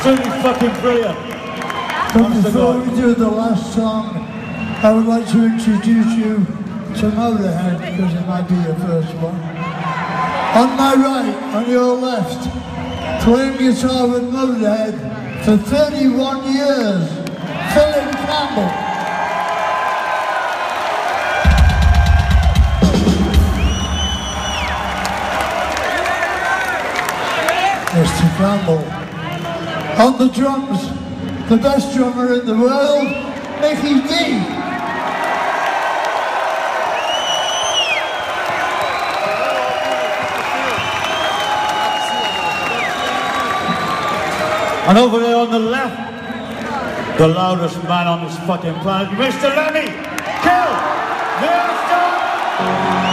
Absolutely fucking brilliant. But before we do the last song, I would like to introduce you to Motorhead, because it might be your first one. On my right, on your left, playing guitar with Motorhead for 31 years, Philip Campbell. Mr. Campbell. On the drums, the best drummer in the world, Mickey D. And over there on the left, the loudest man on this fucking planet, Mr. Lemmy Kilmister.